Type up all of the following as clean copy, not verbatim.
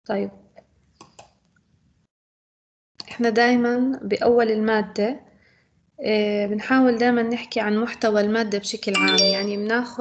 طيب، احنا دايما بأول المادة بنحاول دايما نحكي عن محتوى المادة بشكل عام. يعني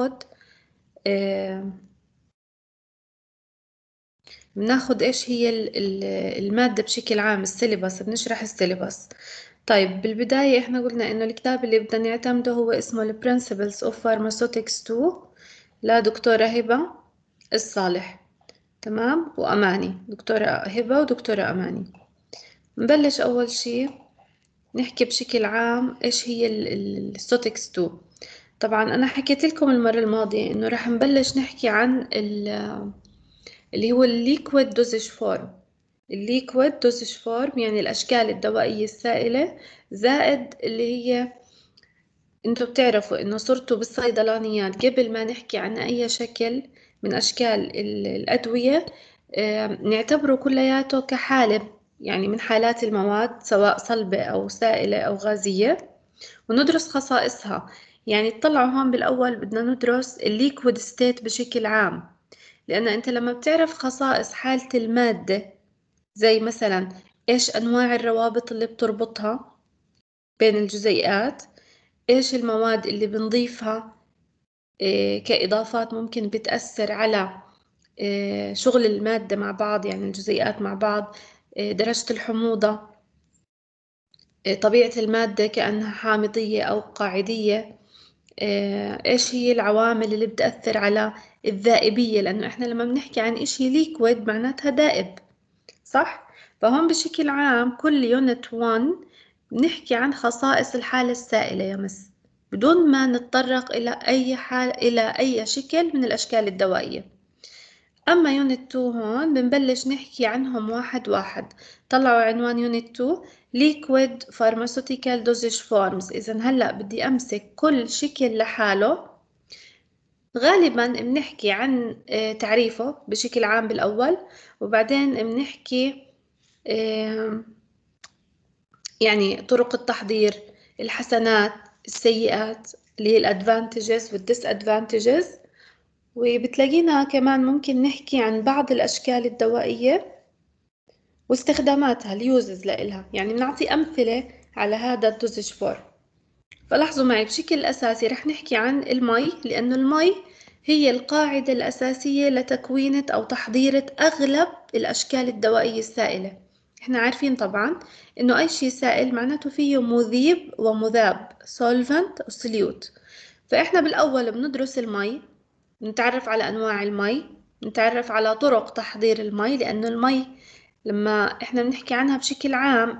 بناخد ايش هي المادة بشكل عام، السيلبس، بنشرح السيلبس. طيب، بالبداية احنا قلنا انه الكتاب اللي بدنا نعتمده هو اسمه ال Principles of Pharmaceutics 2 لدكتورة هبة الصالح. تمام، وأماني، دكتورة هبة ودكتورة أماني. نبلش أول شي نحكي بشكل عام إيش هي الستوتكس 2. طبعا أنا حكيت لكم المرة الماضية إنه رح نبلش نحكي عن اللي هو الليكويد دوزج فورم. الليكويد دوزج فورم يعني الأشكال الدوائية السائلة، زائد اللي هي انتوا بتعرفوا إنه صرتوا بالصيدلانيات قبل ما نحكي عن أي شكل من أشكال الأدوية نعتبره كلياته كحالة، يعني من حالات المواد سواء صلبة أو سائلة أو غازية، وندرس خصائصها. يعني اطلعوا هون بالأول بدنا ندرس الليكويد ستيت بشكل عام، لأن أنت لما بتعرف خصائص حالة المادة، زي مثلا إيش أنواع الروابط اللي بتربطها بين الجزيئات، إيش المواد اللي بنضيفها كإضافات ممكن بتأثر على شغل المادة مع بعض، يعني الجزيئات مع بعض، درجة الحموضة، طبيعة المادة كأنها حامضية أو قاعدية، إيش هي العوامل اللي بتأثر على الذائبية، لأنه إحنا لما بنحكي عن إشي ليكويد معناتها دائب، صح؟ فهون بشكل عام كل يونت 1 بنحكي عن خصائص الحالة السائلة يا مس، بدون ما نتطرق إلى أي شكل من الأشكال الدوائية. أما يونت 2 هون بنبلش نحكي عنهم واحد واحد. طلعوا عنوان يونت 2 Liquid Pharmaceutical Dosage Forms. إذا هلأ بدي أمسك كل شكل لحاله. غالبا بنحكي عن تعريفه بشكل عام بالأول، وبعدين بنحكي يعني طرق التحضير، الحسنات، السيئات اللي هي الادفانتجز والديسادفانتجز، وبتلاقينا كمان ممكن نحكي عن بعض الأشكال الدوائية واستخداماتها، اليوزز لإلها، يعني بنعطي أمثلة على هذا الدوزج فورم. فلاحظوا معي بشكل أساسي رح نحكي عن المي، لأنه المي هي القاعدة الأساسية لتكوينة أو تحضيرة أغلب الأشكال الدوائية السائلة. احنا عارفين طبعا إنه أي شيء سائل معناته فيه مذيب ومذاب، solvent و solute. فإحنا بالأول بندرس المي، نتعرف على أنواع المي، نتعرف على طرق تحضير المي، لأنه المي لما إحنا بنحكي عنها بشكل عام،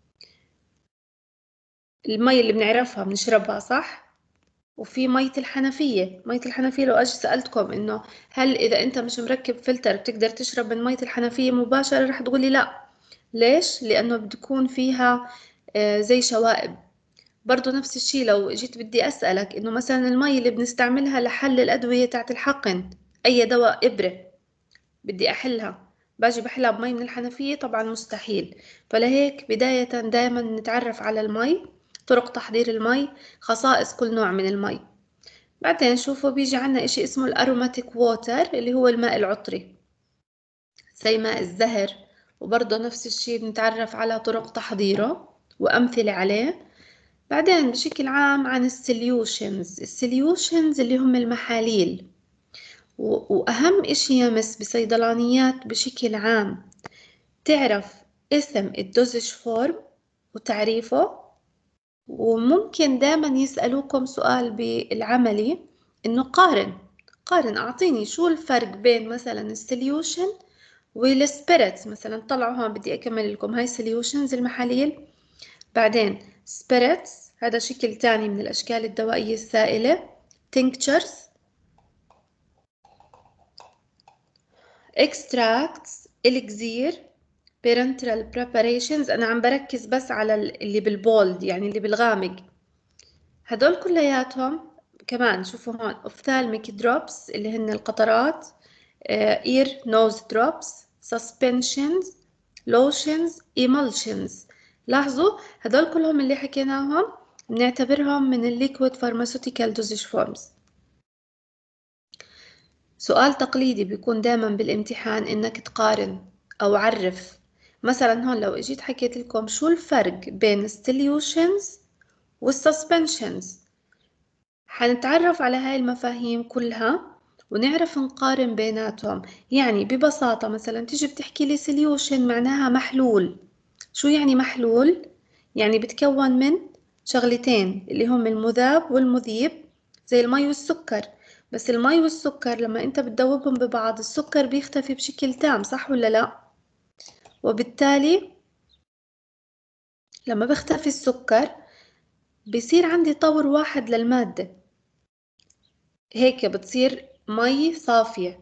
المي اللي بنعرفها بنشربها صح؟ وفي مية الحنفية. مية الحنفية لو أجي سألتكم إنه هل إذا أنت مش مركب فلتر بتقدر تشرب من مية الحنفية مباشرة، رح تقولي لا. ليش؟ لأنه بتكون فيها زي شوائب. برضو نفس الشي لو جيت بدي أسألك إنه مثلا المي اللي بنستعملها لحل الأدوية تاعت الحقن، أي دواء إبرة بدي أحلها، باجي بحلها بمي من الحنفية؟ طبعا مستحيل. فلهيك بداية دائما نتعرف على المي، طرق تحضير المي، خصائص كل نوع من المي. بعدين شوفوا بيجي عنا إشي اسمه الأروماتيك ووتر، اللي هو الماء العطري زي ماء الزهر، وبرضه نفس الشي بنتعرف على طرق تحضيره وأمثلة عليه. بعدين بشكل عام عن السوليوشنز اللي هم المحاليل. وأهم إشي يا مس بصيدلانيات بشكل عام تعرف اسم الدوزج فورم وتعريفه. وممكن دائما يسألوكم سؤال بالعملي إنه قارن أعطيني شو الفرق بين مثلا السوليوشن والسبيريتس. مثلا طلعوا هون بدي أكمل لكم هاي سوليوشنز المحاليل، بعدين سبيريتس هذا شكل تاني من الأشكال الدوائية السائلة، tinctures، extracts، elixir، parenteral preparations. أنا عم بركز بس على اللي بالبولد، يعني اللي بالغامق. هدول كلياتهم كمان شوفوا هون ophthalmic drops اللي هن القطرات، ear nose drops، suspensions، lotions، emulsions. لاحظوا هدول كلهم اللي حكيناهم بنعتبرهم من الليكويد pharmaceutical dosage forms. سؤال تقليدي بيكون دائما بالامتحان إنك تقارن أو عرف. مثلا هون لو اجيت حكيت لكم شو الفرق بين السوليوشنز والسسبنشنز، حنتعرف على هاي المفاهيم كلها ونعرف نقارن بيناتهم. يعني ببساطة مثلا تيجي بتحكي لي solution معناها محلول. شو يعني محلول؟ يعني بتكون من شغلتين اللي هم المذاب والمذيب، زي المي والسكر. بس المي والسكر لما انت بتذوبهم ببعض السكر بيختفي بشكل تام، صح ولا لا؟ وبالتالي لما بيختفي السكر بيصير عندي طور واحد للمادة، هيك بتصير مي صافية،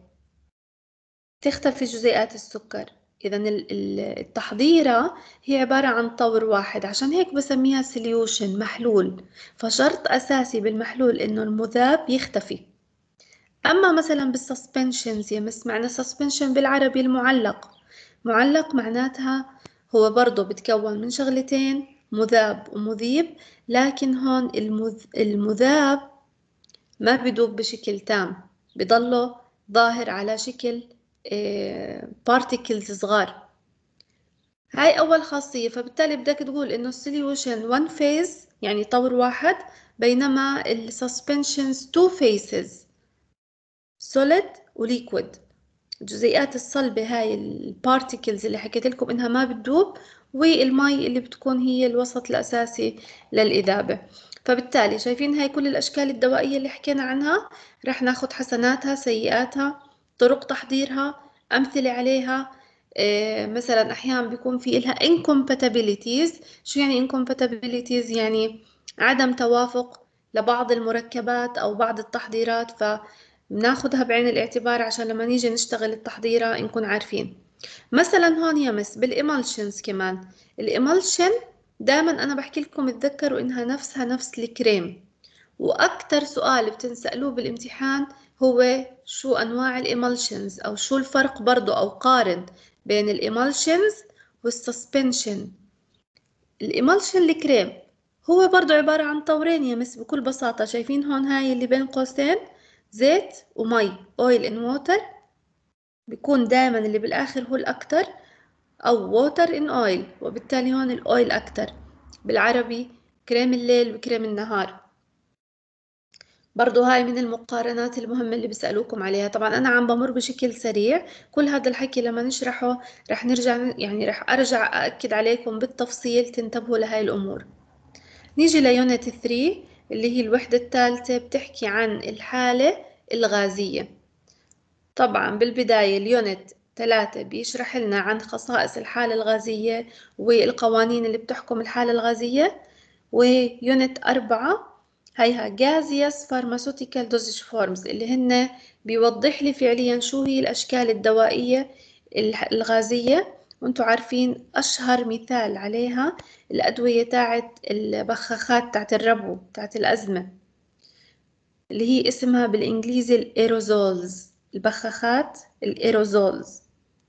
تختفي جزيئات السكر. إذا التحضيرة هي عبارة عن طور واحد، عشان هيك بسميها سوليوشن، محلول. فشرط أساسي بالمحلول إنه المذاب يختفي. أما مثلا بالسسبنشنز، معنى سسبنشن بالعربي المعلق. معلق معناتها هو برضه بتكون من شغلتين، مذاب ومذيب، لكن هون المذاب ما بدوب بشكل تام، بضله ظاهر على شكل بارتيكلز صغار. هاي أول خاصية. فبالتالي بدك تقول إنه السوليوشن one phase يعني طور واحد، بينما السسبنشنز two phases solid وليكويد. الجزيئات الصلبة هاي البارتيكلز اللي حكيت لكم إنها ما بتدوب، والمي اللي بتكون هي الوسط الأساسي للإذابة. فبالتالي شايفين هاي كل الأشكال الدوائية اللي حكينا عنها، رح ناخد حسناتها سيئاتها، طرق تحضيرها، أمثلة عليها. مثلا أحيانا بيكون في إلها incompatibilities. شو يعني incompatibilities؟ يعني عدم توافق لبعض المركبات أو بعض التحضيرات، بناخدها بعين الاعتبار عشان لما نيجي نشتغل التحضيرة نكون عارفين. مثلا هون يا مس بالإيمالشنز كمان. الإيمالشن دائما أنا بحكي لكم تذكروا إنها نفسها نفس الكريم، وأكتر سؤال بتنسألوه بالامتحان هو شو أنواع الإيمالشنز، أو شو الفرق برضو، أو قارن بين الإيمالشنز والسسبنشن. الإيمالشن الكريم هو برضو عبارة عن طورين يا مس بكل بساطة. شايفين هون هاي اللي بين قوسين زيت ومي، oil and water، بيكون دائما اللي بالآخر هو الأكتر، أو water in oil، وبالتالي هون الأويل أكتر. بالعربي كريم الليل وكريم النهار. برضو هاي من المقارنات المهمة اللي بيسألوكم عليها. طبعا أنا عم بمر بشكل سريع، كل هذا الحكي لما نشرحه رح نرجع، يعني رح أرجع أأكد عليكم بالتفصيل تنتبهوا لهاي الأمور. نيجي ليونت 3 اللي هي الوحدة الثالثة، بتحكي عن الحالة الغازية. طبعا بالبداية اليونت 3 بيشرح لنا عن خصائص الحالة الغازية والقوانين اللي بتحكم الحالة الغازية. ويونت 4 هيها gaseous pharmaceutical dosage forms، اللي هن بيوضح لي فعليا شو هي الأشكال الدوائية الغازية. وانتم عارفين أشهر مثال عليها الأدوية تاعت البخاخات تاعت الربو تاعت الأزمة، اللي هي اسمها بالإنجليزي الإيروزولز، البخاخات الإيروزولز.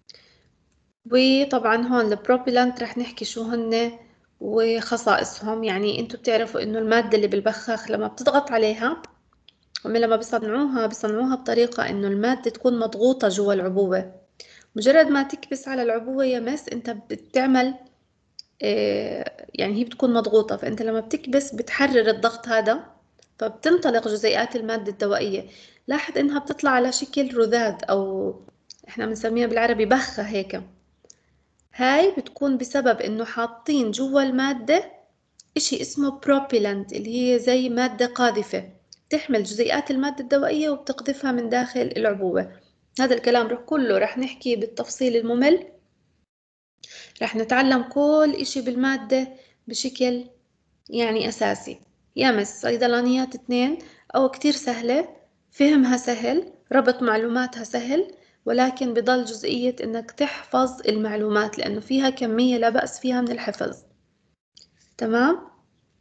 وطبعا هون البروبيلانت رح نحكي شو هن وخصائصهم. يعني انتوا بتعرفوا انه المادة اللي بالبخاخ لما بتضغط عليها، هم لما بيصنعوها بطريقة انه المادة تكون مضغوطة جوا العبوة. مجرد ما تكبس على العبوة يا مس انت بتعمل يعني هي بتكون مضغوطة، فانت لما بتكبس بتحرر الضغط هذا، فبتنطلق جزيئات المادة الدوائية. لاحظ انها بتطلع على شكل رذاذ، او احنا بنسميها بالعربي بخة هيك. هاي بتكون بسبب انه حاطين جوا المادة اشي اسمه بروبيلانت، اللي هي زي مادة قاذفة تحمل جزيئات المادة الدوائية وبتقذفها من داخل العبوة. هذا الكلام كله رح نحكي بالتفصيل الممل، رح نتعلم كل اشي بالمادة بشكل يعني أساسي. يا مس صيدلانيات 2 أو كتير سهلة، فهمها سهل، ربط معلوماتها سهل، ولكن بضل جزئية إنك تحفظ المعلومات لأنه فيها كمية لا بأس فيها من الحفظ. تمام؟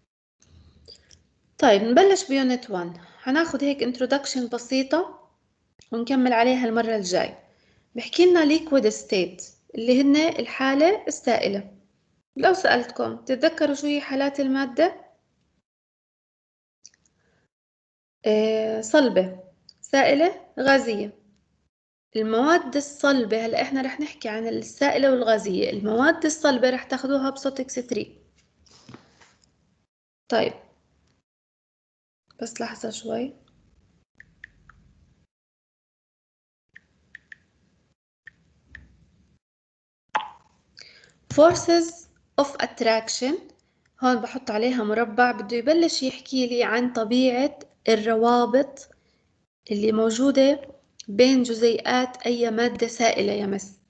طيب نبلش بيونت 1. هناخد هيك introduction بسيطة ونكمل عليها المرة الجاي. بحكي لنا liquid state اللي هن الحالة السائلة. لو سألتكم تتذكروا شو هي حالات المادة؟ صلبة، سائلة، غازية. المواد الصلبة، هلا احنا رح نحكي عن السائلة والغازية. المواد الصلبة رح تاخدوها بسوتكس 3. طيب بس لحظة شوي. forces of attraction هون بحط عليها مربع، بده يبلش يحكي لي عن طبيعة الروابط اللي موجودة بين جزيئات أي مادة سائلة يا مس.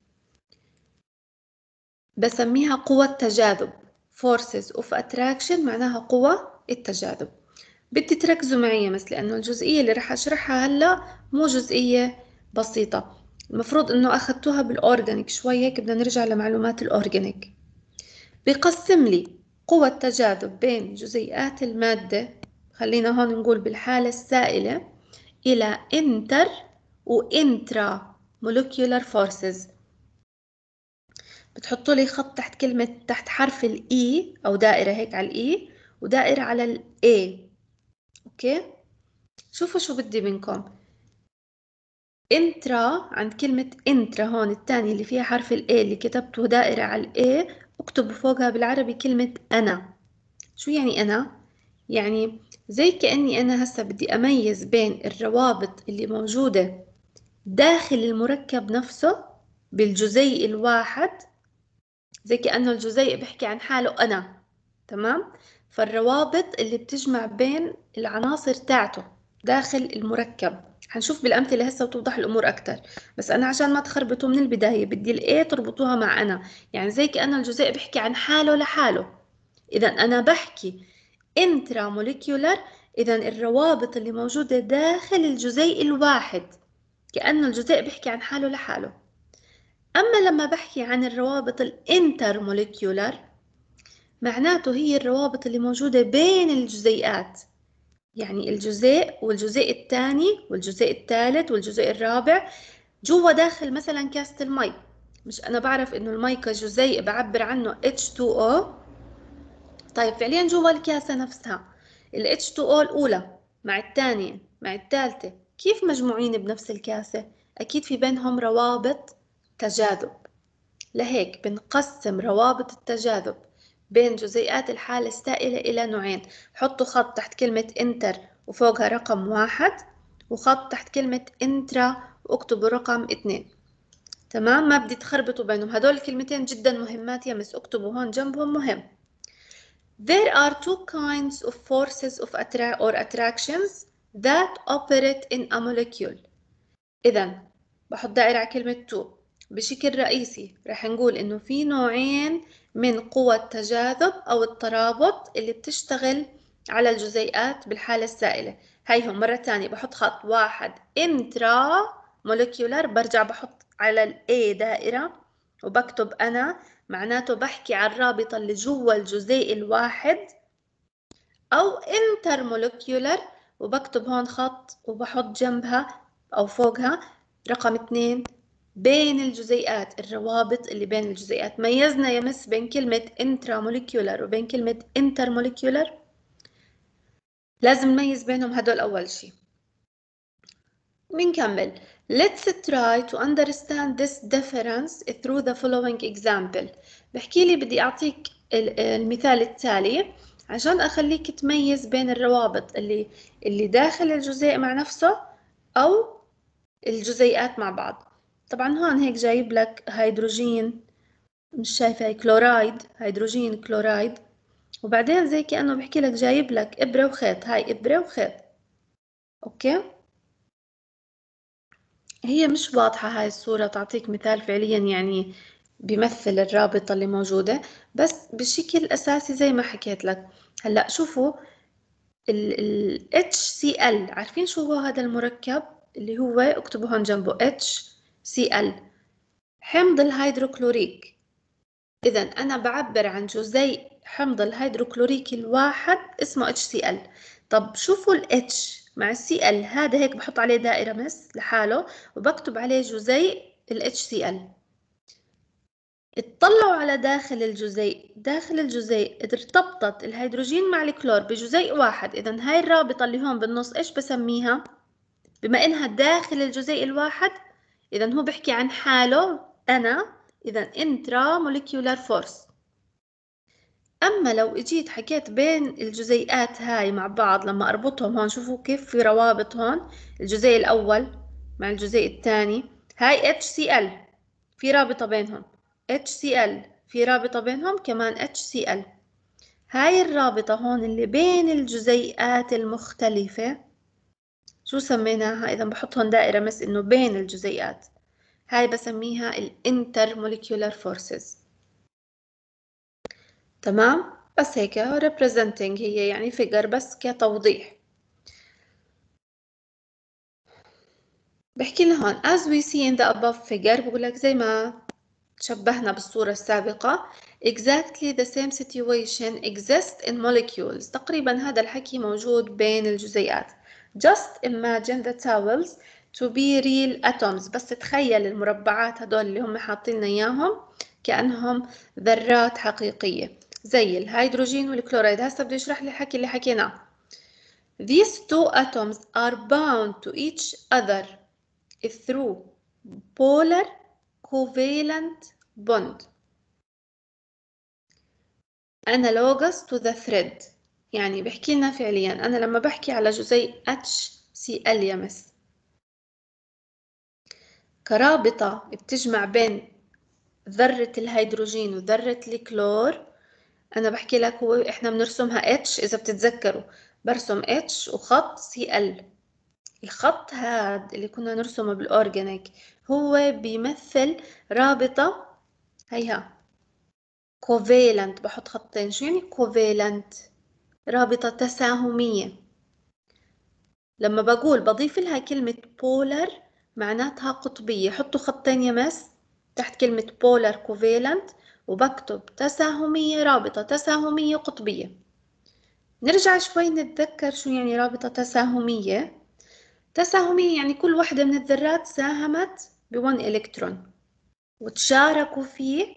بسميها قوى التجاذب. forces of attraction معناها قوى التجاذب. بدي تركزوا معي يا مس، لأنه الجزئية اللي رح أشرحها هلا مو جزئية بسيطة. المفروض إنه أخذتوها بالأورجانيك شوي، هيك بدنا نرجع لمعلومات الأورجانيك. بيقسم لي قوى التجاذب بين جزيئات المادة، خلينا هون نقول بالحالة السائلة، إلى انتر وانترا molecular forces. بتحطوا لي خط تحت كلمة، تحت حرف الإي أو دائرة هيك على الإي، ودائرة على الإي. أوكي، شوفوا شو بدي منكم. انترا، عند كلمة انترا هون الثانية اللي فيها حرف الإي اللي كتبته دائرة على الإي، اكتبوا فوقها بالعربي كلمة أنا. شو يعني أنا؟ يعني زي كأني أنا هسا بدي أميز بين الروابط اللي موجودة داخل المركب نفسه بالجزيء الواحد، زي كأنه الجزيء بيحكي عن حاله أنا. تمام؟ فالروابط اللي بتجمع بين العناصر تاعته داخل المركب، حنشوف بالأمثلة هسه وتوضح الأمور أكتر. بس أنا عشان ما تخربطوا من البداية بدي الإيه تربطوها مع أنا، يعني زي كأنه الجزيء بيحكي عن حاله لحاله. إذا أنا بحكي انترا موليكيولر، إذا الروابط اللي موجودة داخل الجزيء الواحد، كأنه الجزيء بيحكي عن حاله لحاله. أما لما بحكي عن الروابط الانتر موليكيولر، معناته هي الروابط اللي موجودة بين الجزيئات، يعني الجزيء والجزيء الثاني والجزيء الثالث والجزيء الرابع جوا داخل مثلا كاسة المي. مش أنا بعرف إنه المي كجزيء بعبر عنه H2O. طيب فعليا جوا الكاسة نفسها ال H2O الأولى مع الثانية مع الثالثة كيف مجموعين بنفس الكاسة؟ أكيد في بينهم روابط تجاذب. لهيك بنقسم روابط التجاذب بين جزيئات الحالة السائلة إلى نوعين. حطوا خط تحت كلمة انتر وفوقها رقم 1، وخط تحت كلمة انترا واكتبوا رقم 2. تمام؟ ما بدي تخربطوا بينهم، هدول الكلمتين جدا مهمات يا مس، اكتبوا هون جنبهم مهم. There are two kinds of forces of attractions that operate in a molecule. إذا بحط دائرة على كلمة to. بشكل رئيسي رح نقول إنه في نوعين من قوى التجاذب أو الترابط اللي بتشتغل على الجزيئات بالحالة السائلة. هيهم مرة تانية بحط خط واحد انترا موليكيولر، برجع بحط على ال A دائرة وبكتب أنا، معناته بحكي عن الرابطة اللي جوا الجزيء الواحد. أو انتر موليكيولر وبكتب هون خط وبحط جنبها أو فوقها رقم 2 بين الجزيئات، الروابط اللي بين الجزيئات. ميزنا يا مس بين كلمة انترا موليكيولر وبين كلمة انتر موليكيولر، لازم نميز بينهم هدول أول شي. بنكمل. Let's try to understand this difference through the following example. بحكي لي بدي أعطيك المثال التالي عشان أخليك تميز بين الروابط اللي داخل الجزيء مع نفسه أو الجزيئات مع بعض. طبعا هون هيك جايب لك هيدروجين، مش شايفة هي كلورايد، هيدروجين كلورايد، وبعدين زي كأنه بحكي لك جايب لك إبرة وخيط، هاي إبرة وخيط. أوكي، هي مش واضحة هاي الصورة تعطيك مثال فعليا يعني بيمثل الرابطة اللي موجودة، بس بشكل أساسي زي ما حكيت لك. هلأ شوفوا ال HCl، عارفين شو هو هذا المركب اللي هو، اكتبوا هون جنبه HCl، حمض الهيدروكلوريك. إذا أنا بعبر عن جزيء حمض الهيدروكلوريك الواحد اسمه HCl. طب شوفوا ال H مع Cl، هذا هيك بحط عليه دائرة مس لحاله وبكتب عليه جزيء ال HCl. اطلعوا على داخل الجزيء، داخل الجزيء ارتبطت الهيدروجين مع الكلور بجزيء واحد. إذا هاي الرابطة اللي هون بالنص إيش بسميها؟ بما إنها داخل الجزيء الواحد إذا هو بحكي عن حاله أنا، إذا intramolecular force. أما لو إجيت حكيت بين الجزيئات هاي مع بعض، لما أربطهم هون شوفوا كيف في روابط هون، الجزيء الأول مع الجزيء الثاني، هاي HCl في رابطة بينهم، HCl في رابطة بينهم كمان HCl. هاي الرابطة هون اللي بين الجزيئات المختلفة شو سميناها؟ إذا بحط هون دائرة مس إنه بين الجزيئات، هاي بسميها الانترموليكولار فورسز. تمام؟ بس هيك representing هي يعني figure بس كتوضيح. بحكي لنا هون as we see in the above figure، بقول لك زي ما شبهنا بالصورة السابقة exactly the same situation exists in molecules. تقريبا هذا الحكي موجود بين الجزيئات. just imagine the towels to be real atoms. بس تخيل المربعات هدول اللي هم حاطين لنا اياهم كأنهم ذرات حقيقية زي الهيدروجين والكلورايد. هسه بده يشرح لي الحكي اللي حكيناه. These two atoms are bound to each other through polar covalent bond analogous to the thread. يعني بحكي لنا فعليا أنا لما بحكي على جزيء HCl يمس كرابطة بتجمع بين ذرة الهيدروجين وذرة الكلور، أنا بحكي لك هو إحنا بنرسمها H. إذا بتتذكروا برسم H وخط Cl. الخط هاد اللي كنا نرسمه بالأورجانيك هو بيمثل رابطة، هيها covalent. بحط خطين. شو يعني covalent؟ رابطة تساهمية. لما بقول بضيف لها كلمة polar معناتها قطبية. حطوا خطين يمس تحت كلمة polar covalent وبكتب تساهمية، رابطة تساهمية قطبية. نرجع شوي نتذكر شو يعني رابطة تساهمية. تساهمية يعني كل واحدة من الذرات ساهمت ب1 إلكترون وتشاركوا فيه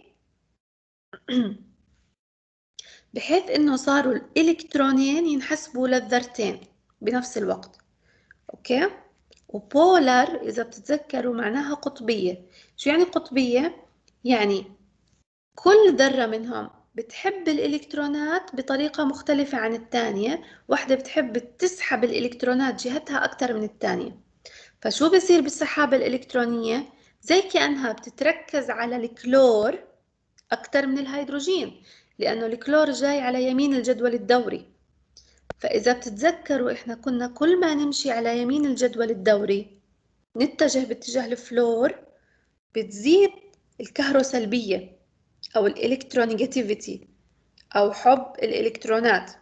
بحيث إنه صاروا الإلكترونين ينحسبوا للذرتين بنفس الوقت. أوكي؟ وبولار إذا بتتذكروا معناها قطبية. شو يعني قطبية؟ يعني كل ذرة منهم بتحب الإلكترونات بطريقة مختلفة عن الثانية. واحدة بتحب تسحب الإلكترونات جهتها أكتر من الثانية. فشو بصير بالسحابة الإلكترونية؟ زي كأنها بتتركز على الكلور أكتر من الهيدروجين، لأنه الكلور جاي على يمين الجدول الدوري. فإذا بتتذكروا إحنا كنا كل ما نمشي على يمين الجدول الدوري نتجه باتجاه الفلور بتزيد الكهروسلبية أو الإلكترونيجاتيفيتي أو حب الإلكترونات،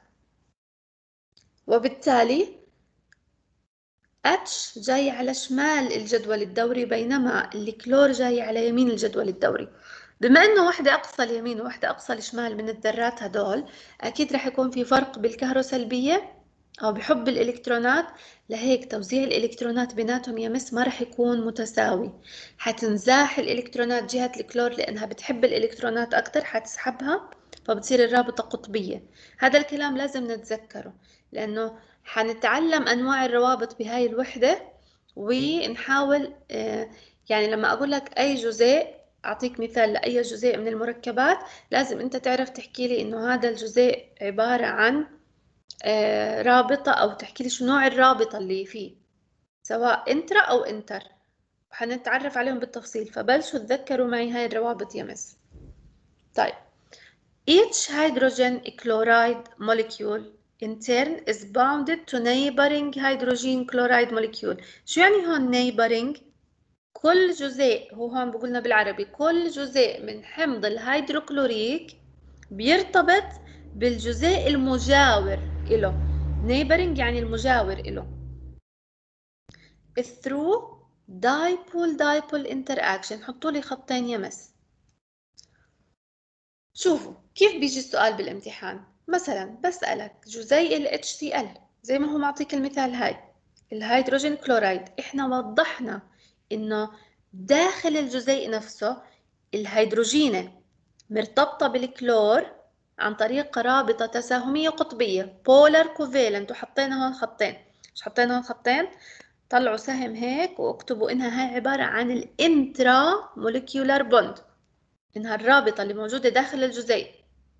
وبالتالي H جاي على شمال الجدول الدوري بينما الكلور جاي على يمين الجدول الدوري. بما انه واحدة اقصى اليمين وواحدة اقصى الشمال من الذرات هدول، اكيد رح يكون في فرق بالكهروسلبية او بحب الالكترونات. لهيك توزيع الالكترونات بيناتهم يمس ما رح يكون متساوي. حتنزاح الالكترونات جهة الكلور لانها بتحب الالكترونات اكتر، حتسحبها فبتصير الرابطة قطبية. هذا الكلام لازم نتذكره لانه حنتعلم أنواع الروابط بهاي الوحدة ونحاول يعني لما أقول لك أي جزيء، أعطيك مثال لأي جزيء من المركبات، لازم أنت تعرف تحكي لي إنه هذا الجزيء عبارة عن رابطة، أو تحكي لي شو نوع الرابطة اللي فيه سواء انترا أو انتر. حنتعرف عليهم بالتفصيل. فبلشوا تذكروا معي هاي الروابط يمس. طيب each hydrogen chloride molecule in turn is bounded to neighboring hydrogen chloride molecule. شو يعني هون neighboring؟ كل جزيء، هو هون بقولنا بالعربي كل جزيء من حمض الهيدروكلوريك بيرتبط بالجزيء المجاور إله. neighboring يعني المجاور إله through dipole interaction. حطوا لي خطين يمس. شوفوا كيف بيجي السؤال بالامتحان. مثلا بسألك جزيء ال HCl زي ما هو معطيك المثال هاي الهيدروجين كلورايد، احنا وضحنا انه داخل الجزيء نفسه الهيدروجينة مرتبطة بالكلور عن طريق رابطة تساهمية قطبية polar covalent، وحطينا هون خطين. مش حطينا هون خطين؟ طلعوا سهم هيك واكتبوا إنها هاي عبارة عن الانترا موليكيولار بوند، إنها الرابطة اللي موجودة داخل الجزيء.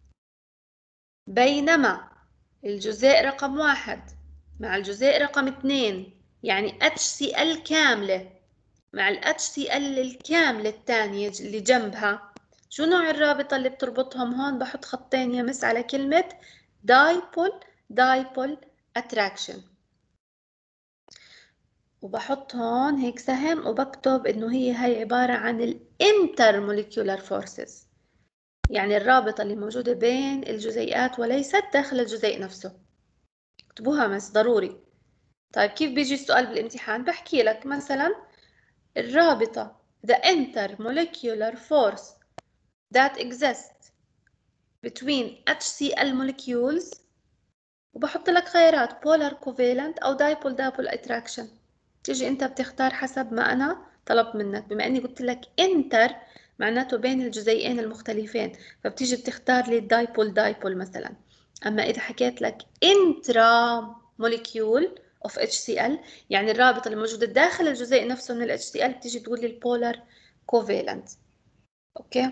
بينما الجزيء رقم 1 مع الجزيء رقم 2 يعني HCl كاملة مع ال HCl الكاملة الثانية اللي جنبها، شو نوع الرابطة اللي بتربطهم؟ هون بحط خطين يمس على كلمة dipole attraction، وبحط هون هيك سهم وبكتب إنه هي عبارة عن ال intermolecular forces، يعني الرابطة اللي موجودة بين الجزيئات وليست داخل الجزيء نفسه. اكتبوها مس ضروري. طيب كيف بيجي السؤال بالامتحان؟ بحكي لك مثلا الرابطة the intermolecular force that exists between HCl molecules، وبحط لك خيارات polar covalent أو dipole attraction. تيجي أنت بتختار حسب ما أنا طلبت منك، بما أني قلت لك inter معناته بين الجزيئين المختلفين، فبتيجي بتختار لي dipole مثلا. أما إذا حكيت لك intra molecule of HCl يعني الرابطة اللي موجودة داخل الجزيء نفسه من ال HCl، بتيجي تقول لي polar covalent. أوكي؟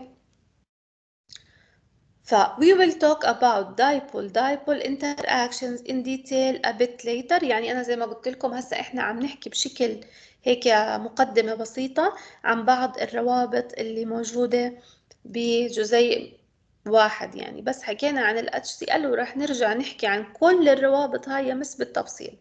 we will talk about dipole interactions in detail a bit later. يعني أنا زي ما قلت لكم هسا إحنا عم نحكي بشكل هيك مقدمة بسيطة عن بعض الروابط اللي موجودة بجزيء واحد، يعني بس حكينا عن ال HCl ورح نرجع نحكي عن كل الروابط هاي مس بالتفصيل.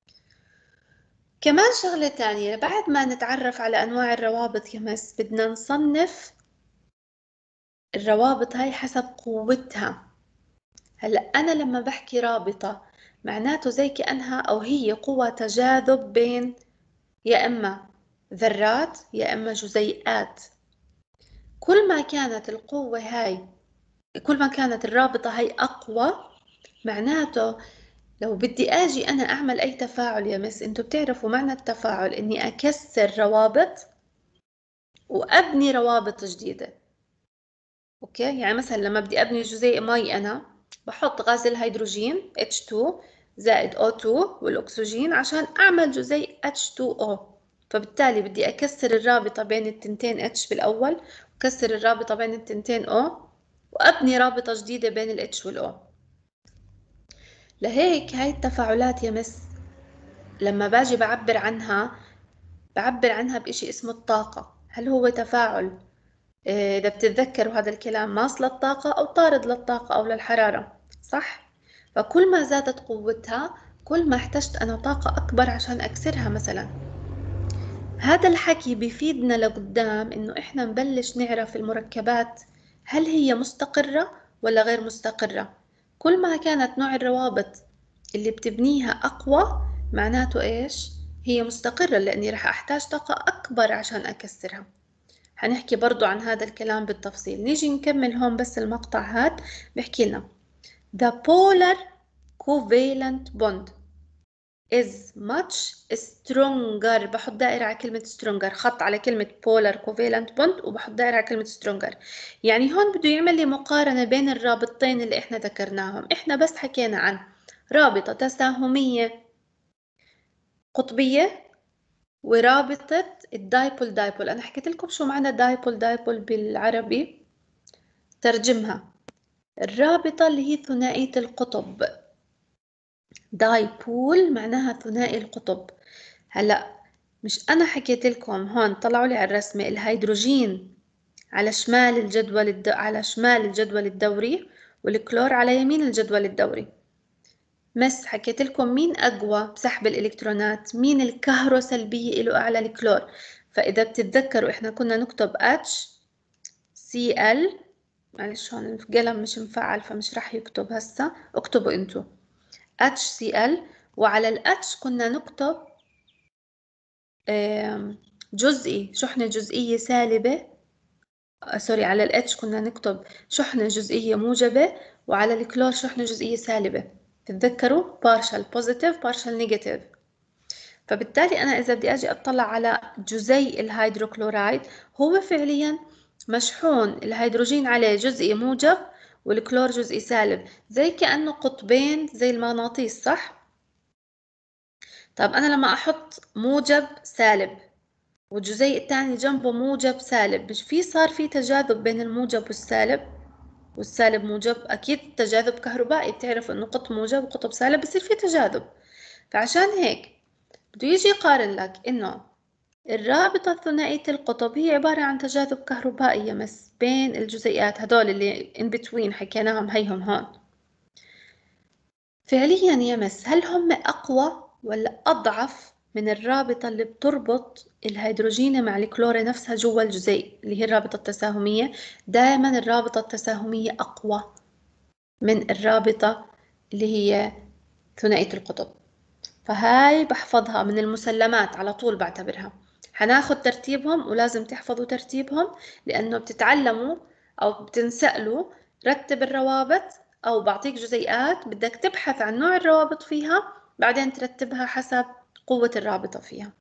كمان شغلة تانية، بعد ما نتعرف على أنواع الروابط يا مس بدنا نصنف الروابط هاي حسب قوتها. هلأ أنا لما بحكي رابطة معناته زي كأنها أو هي قوة تجاذب بين يا إما ذرات يا إما جزيئات. كل ما كانت القوة هاي، كل ما كانت الرابطة هاي أقوى، معناته لو بدي أجي أنا أعمل أي تفاعل يا مس، أنتوا بتعرفوا معنى التفاعل إني أكسر روابط وأبني روابط جديدة. أوكي، يعني مثلا لما بدي أبني جزيء مي أنا بحط غاز الهيدروجين H2 زائد O2 والأكسجين عشان أعمل جزيء H2O، فبالتالي بدي أكسر الرابطة بين التنتين H بالأول وكسر الرابطة بين التنتين O وأبني رابطة جديدة بين ال H وال O. لهيك هاي التفاعلات يا مس لما باجي بعبر عنها بإشي اسمه الطاقة. هل هو تفاعل إذا بتتذكروا هذا الكلام ماس للطاقة أو طارد للطاقة أو للحرارة، صح؟ فكل ما زادت قوتها كل ما احتجت أنا طاقة أكبر عشان أكسرها مثلا. هذا الحكي بيفيدنا لقدام إنه إحنا نبلش نعرف المركبات هل هي مستقرة ولا غير مستقرة. كل ما كانت نوع الروابط اللي بتبنيها أقوى معناته إيش؟ هي مستقرة، لأني رح أحتاج طاقة أكبر عشان أكسرها. هنحكي برضو عن هذا الكلام بالتفصيل. نيجي نكمل هون بس المقطع هاد بحكي لنا The polar covalent bond is much stronger. بحط دائرة على كلمة stronger، خط على كلمة polar covalent bond وبحط دائرة على كلمة stronger. يعني هون بده يعمل لي مقارنة بين الرابطتين اللي احنا ذكرناهم. احنا بس حكينا عن رابطة تساهمية قطبية ورابطة الدايبول. أنا حكيت لكم شو معنى دايبول بالعربي، ترجمها الرابطة اللي هي ثنائية القطب. دايبول معناها ثنائي القطب. هلأ مش أنا حكيت لكم هون طلعوا لي على الرسمة الهيدروجين على شمال الجدول الدوري والكلور على يمين الجدول الدوري. مس حكيت لكم مين أقوى بسحب الإلكترونات، مين الكهروسلبية له أعلى؟ الكلور. فإذا بتتذكروا إحنا كنا نكتب HCl، معلش هون القلم مش مفعل فمش راح يكتب هسا، اكتبوا انتو HCl، وعلى ال H كنا نكتب جزئي، شحنة جزئية سالبة، سوري على ال H كنا نكتب شحنة جزئية موجبة، وعلى الكلور شحنة جزئية سالبة. تتذكروا partial positive partial negative. فبالتالي أنا إذا بدي أجي أطلع على جزيء الهيدروكلورايد هو فعليا مشحون الهيدروجين عليه جزئي موجب والكلور جزئي سالب، زي كأنه قطبين زي المغناطيس، صح؟ طب أنا لما أحط موجب سالب والجزيء الثاني جنبه موجب سالب، مش صار في تجاذب بين الموجب والسالب؟ والسالب موجب، أكيد تجاذب كهربائي، بتعرف إنه قطب موجب وقطب سالب بصير في تجاذب. فعشان هيك بده يجي يقارن لك إنه الرابطة الثنائية القطب هي عبارة عن تجاذب كهربائي يمس بين الجزيئات هدول اللي in between حكيناهم هيهم هون. فعليا يمس هل هم أقوى ولا أضعف من الرابطة اللي بتربط الهيدروجين مع الكلورة نفسها جوا الجزيء اللي هي الرابطة التساهمية؟ دائما الرابطة التساهمية أقوى من الرابطة اللي هي ثنائية القطب. فهاي بحفظها من المسلمات على طول، بعتبرها. هناخد ترتيبهم ولازم تحفظوا ترتيبهم، لأنه بتتعلموا أو بتنسألوا رتب الروابط، أو بعطيك جزيئات بدك تبحث عن نوع الروابط فيها بعدين ترتبها حسب قوة الرابطة فيها.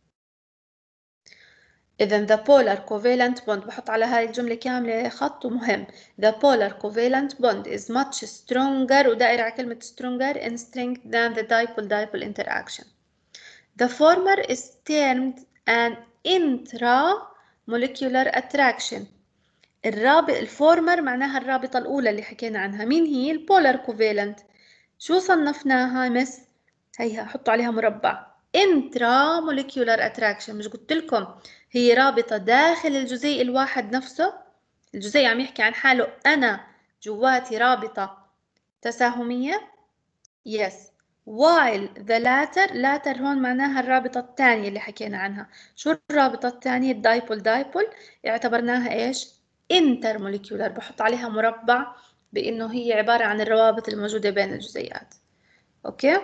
إذن the polar covalent bond، بحط على هاي الجملة كاملة خط ومهم. The polar covalent bond is much stronger، ودائرة على كلمة stronger in strength than the dipole-dipole interaction. The former is termed an intramolecular attraction. الفورمر معناها الرابطة الأولى اللي حكينا عنها. مين هي؟ البولار كوفالنت. شو صنفناها مس؟ هيها حطوا عليها مربع. intramolecular attraction، مش قلت لكم هي رابطة داخل الجزيء الواحد نفسه؟ الجزيء عم يحكي عن حاله أنا جواتي رابطة تساهمية. yes. while the latter هون معناها الرابطة الثانية اللي حكينا عنها. شو الرابطة الثانية؟ الدايبول دايبول اعتبرناها ايش؟ intermolecular، بحط عليها مربع بانه هي عبارة عن الروابط الموجودة بين الجزيئات. اوكي.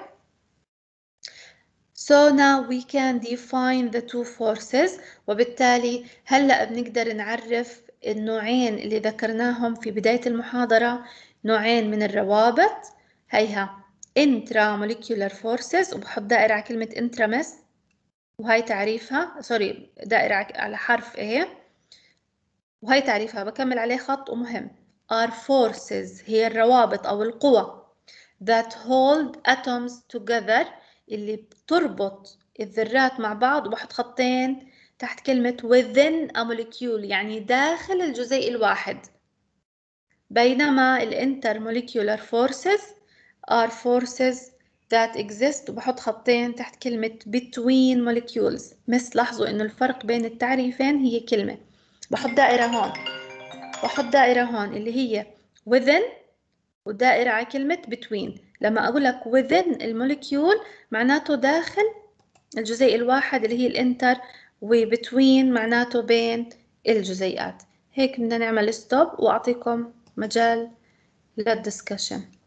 So now we can define the two forces، وبالتالي هلأ بنقدر نعرف النوعين اللي ذكرناهم في بداية المحاضرة، نوعين من الروابط. هيها intramolecular forces، وبحط دائرة على كلمة intramus، وهي تعريفها، سوري دائرة على حرف A، وهي تعريفها بكمل عليه خط ومهم. are forces هي الروابط أو القوى that hold atoms together اللي بتربط الذرات مع بعض، وبحط خطين تحت كلمة within a molecule يعني داخل الجزيء الواحد. بينما الانترموليكيولار forces are forces that exist، وبحط خطين تحت كلمة between molecules. بس لاحظوا إنه الفرق بين التعريفين هي كلمة. بحط دائرة هون، بحط دائرة هون اللي هي within، ودائرة على كلمة between. لما أقول لك within الموليكيول معناته داخل الجزيء الواحد اللي هي الانتر، وبتوين معناته بين الجزيئات. هيك بدنا نعمل ستوب وأعطيكم مجال للدسكشن.